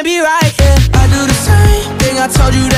can't be right, yeah. I do the same thing I told you